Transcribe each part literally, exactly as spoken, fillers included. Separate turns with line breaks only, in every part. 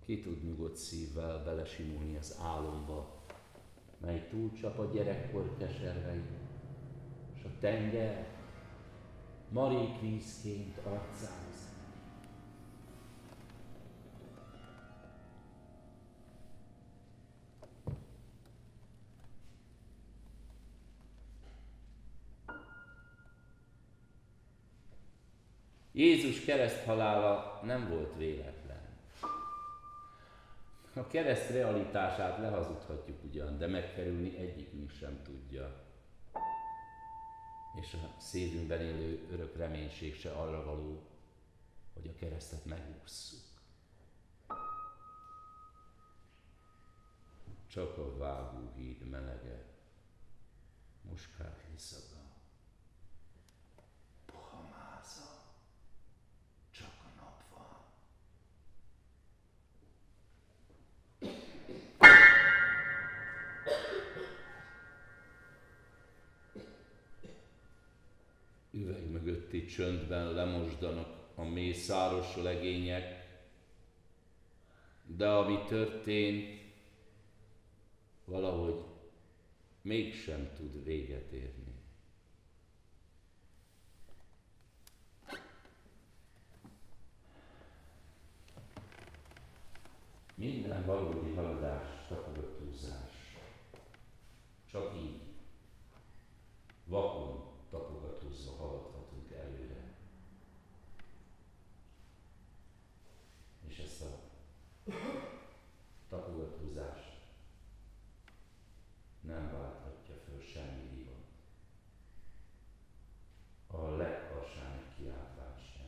Ki tud nyugodt szívvel belesimulni az álomba, mely túlcsap a gyerekkor keservei, s a tenger marék vízként arcához. Jézus kereszthalála nem volt véletlen. A kereszt realitását lehazudhatjuk ugyan, de megkerülni egyikünk sem tudja. És a szívünkben élő örök reménység se arra való, hogy a keresztet megússzuk. Csak a vágóhíd melege, muskátli szaga, puha máza, csak a nap van. Üveg mögötti csöndben lemosdanak a mészáros legények, de ami történt, valahogy mégsem tud véget érni. Minden valódi haladás tapogatózás. Csak így, vakon tapogatózva haladhatunk előre. És ezt a tapogatózást nem válthatja föl semmi hivat. A legharsány kiáltvány sem.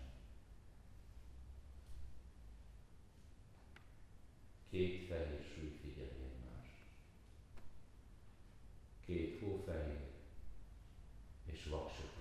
Két fehér súly figyeli egymást. Két hófehér és vaksötét.